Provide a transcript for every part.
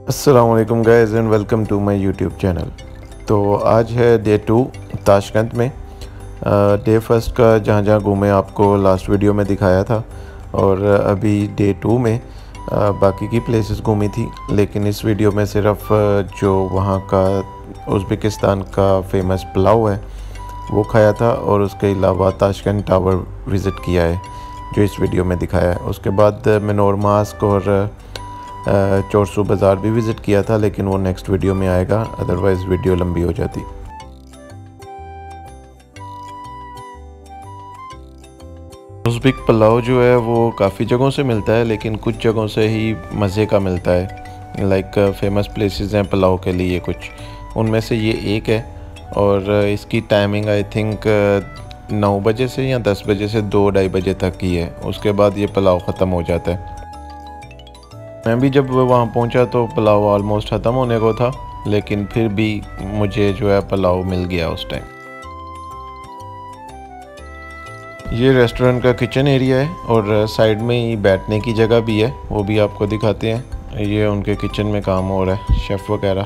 अस्सलाम वालेकुम guys and welcome to my YouTube channel. तो आज है डे 2 ताशकंद में। डे फर्स्ट का जहाँ जहाँ घूमे आपको लास्ट वीडियो में दिखाया था, और अभी डे 2 में बाकी की प्लेसेस घूमी थी, लेकिन इस वीडियो में सिर्फ जो वहाँ का उज़्बेकिस्तान का फेमस पुलाव है वो खाया था, और उसके अलावा ताशकंद टावर विज़िट किया है जो इस वीडियो में दिखाया है। उसके बाद मनोर मास्क और चोरसू बाज़ार भी विज़िट किया था, लेकिन वो नेक्स्ट वीडियो में आएगा, अदरवाइज़ वीडियो लंबी हो जाती। उज़्बेक पुलाव जो है वो काफ़ी जगहों से मिलता है, लेकिन कुछ जगहों से ही मज़े का मिलता है। लाइक फेमस प्लेसेस हैं पुलाव के लिए कुछ, उनमें से ये एक है, और इसकी टाइमिंग आई थिंक 9 बजे से या 10 बजे से 2-2:30 बजे तक की है। उसके बाद ये पुलाव ख़त्म हो जाता है। मैं भी जब वहाँ पहुँचा तो पुलाव ऑलमोस्ट ख़त्म होने को था, लेकिन फिर भी मुझे जो है पुलाव मिल गया उस टाइम। ये रेस्टोरेंट का किचन एरिया है, और साइड में ही बैठने की जगह भी है, वो भी आपको दिखाते हैं। ये उनके किचन में काम हो रहा है, शेफ़ वगैरह।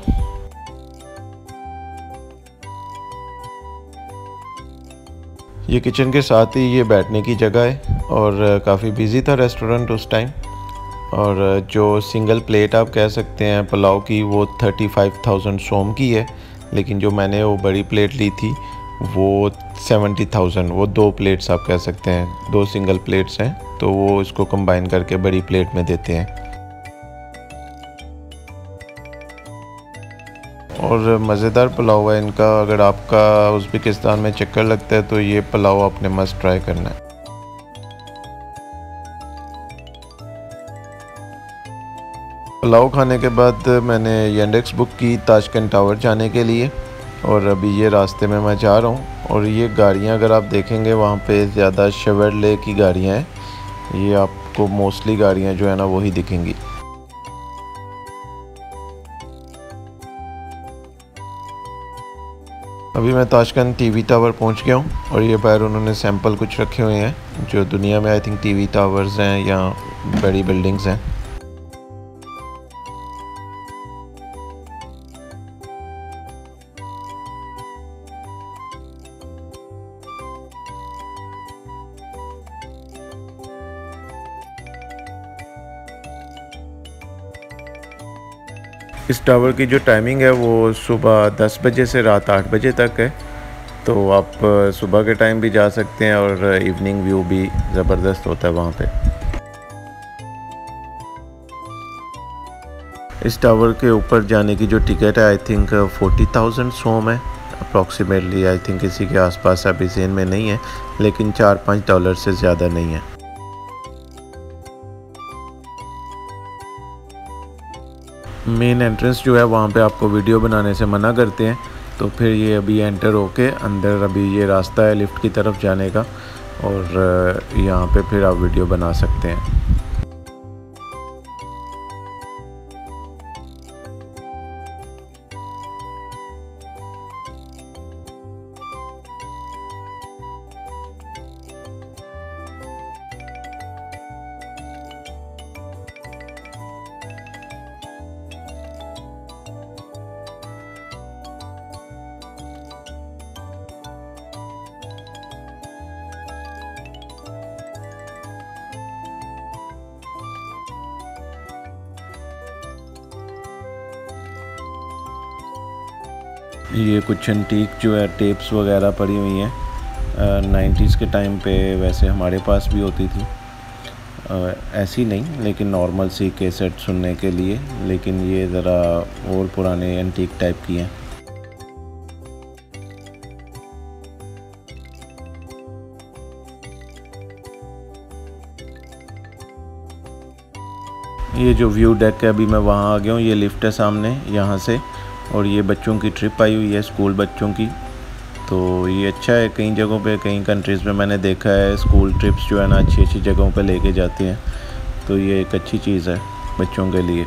ये किचन के साथ ही ये बैठने की जगह है, और काफ़ी बिजी था रेस्टोरेंट उस टाइम। और जो सिंगल प्लेट आप कह सकते हैं पुलाव की, वो 35,000 सोम की है, लेकिन जो मैंने वो बड़ी प्लेट ली थी वो 70,000। वो 2 प्लेट्स आप कह सकते हैं, 2 सिंगल प्लेट्स हैं, तो वो इसको कंबाइन करके बड़ी प्लेट में देते हैं। और मज़ेदार पुलाव है इनका। अगर आपका उज़्बेकिस्तान में चक्कर लगता है तो ये पुलाव आपने मस्ट ट्राई करना है। पुलाव खाने के बाद मैंने यंडेक्स बुक की ताशकंद टावर जाने के लिए, और अभी ये रास्ते में मैं जा रहा हूँ। और ये गाड़ियाँ अगर आप देखेंगे वहाँ पे ज़्यादा शेवरले की गाड़ियाँ हैं, ये आपको मोस्टली गाड़ियाँ जो है ना वही दिखेंगी। अभी मैं ताशकंद टीवी टावर पहुँच गया हूँ, और ये बाहर उन्होंने सैंपल कुछ रखे हुए हैं जो दुनिया में आई थिंक टीवी टावर्स हैं या बड़ी बिल्डिंग्स हैं। इस टावर की जो टाइमिंग है वो सुबह 10 बजे से रात 8 बजे तक है, तो आप सुबह के टाइम भी जा सकते हैं, और इवनिंग व्यू भी ज़बरदस्त होता है वहाँ पे। इस टावर के ऊपर जाने की जो टिकट है आई थिंक 40,000 सोम है अप्रॉक्सीमेटली। आई थिंक इसी के आसपास, अभी ज़हन में नहीं है, लेकिन $4-5 से ज़्यादा नहीं है। मेन एंट्रेंस जो है वहाँ पे आपको वीडियो बनाने से मना करते हैं, तो फिर ये अभी एंटर होके अंदर, अभी ये रास्ता है लिफ्ट की तरफ जाने का, और यहाँ पे फिर आप वीडियो बना सकते हैं। ये कुछ एंटीक जो है टेप्स वगैरह पड़ी हुई हैं 90s के टाइम पे, वैसे हमारे पास भी होती थी। ऐसी नहीं, लेकिन नॉर्मल सी कैसेट सुनने के लिए, लेकिन ये ज़रा और पुराने एंटीक टाइप की हैं। ये जो व्यू डेक है, अभी मैं वहाँ आ गया हूँ, ये लिफ्ट है सामने यहाँ से, और ये बच्चों की ट्रिप आई हुई है, स्कूल बच्चों की। तो ये अच्छा है, कई जगहों पे, कई कंट्रीज़ में मैंने देखा है स्कूल ट्रिप्स जो है ना अच्छी अच्छी जगहों पे लेके जाते हैं, तो ये एक अच्छी चीज़ है बच्चों के लिए।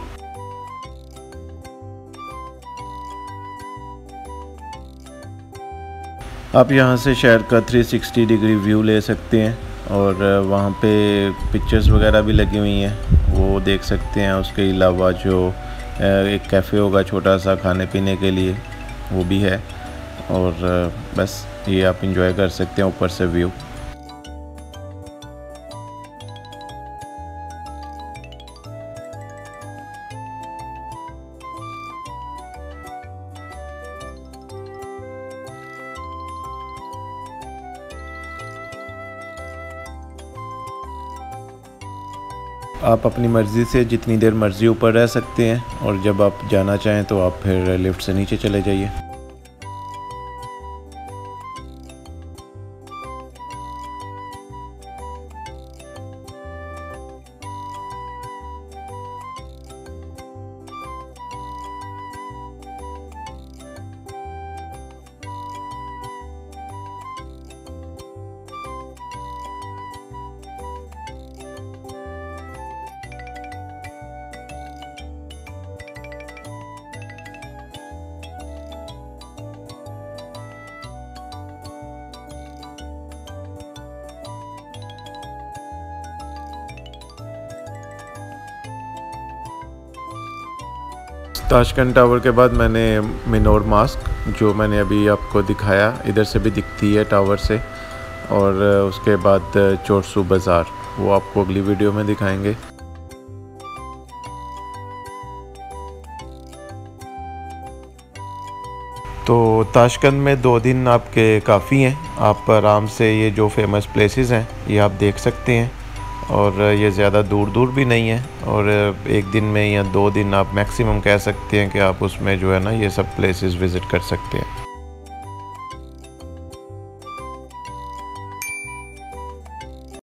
आप यहाँ से शहर का 360 डिग्री व्यू ले सकते हैं, और वहाँ पे पिक्चर्स वगैरह भी लगी हुई हैं, वो देख सकते हैं। उसके अलावा जो एक कैफ़े होगा छोटा सा खाने पीने के लिए, वो भी है। और बस ये आप इंजॉय कर सकते हैं ऊपर से व्यू। आप अपनी मर्ज़ी से जितनी देर मर्ज़ी ऊपर रह सकते हैं, और जब आप जाना चाहें तो आप फिर लिफ्ट से नीचे चले जाइए। ताशकंद टावर के बाद मैंने मीनोर मास्क, जो मैंने अभी आपको दिखाया, इधर से भी दिखती है टावर से। और उसके बाद चोरसू बाज़ार, वो आपको अगली वीडियो में दिखाएंगे। तो ताशकंद में 2 दिन आपके काफ़ी हैं। आप आराम से ये जो फेमस प्लेसेस हैं ये आप देख सकते हैं, और ये ज़्यादा दूर दूर भी नहीं है। और एक दिन में या 2 दिन आप मैक्सिमम कह सकते हैं कि आप उसमें जो है ना ये सब प्लेसेस विज़िट कर सकते हैं।